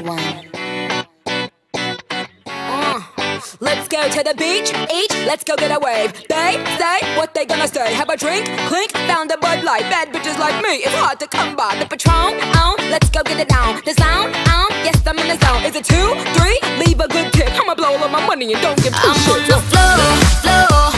one. Let's go to the beach, let's go get a wave. They say what they gonna say. Have a drink, clink, found a Bud Light. Bad bitches like me, it's hard to come by. The Patron, let's go get it down. The sound, yes I'm in the zone. Is it 2, 3? Leave a good tip. I'ma blow all of my money and don't give two shits. I'm on the floor, floor.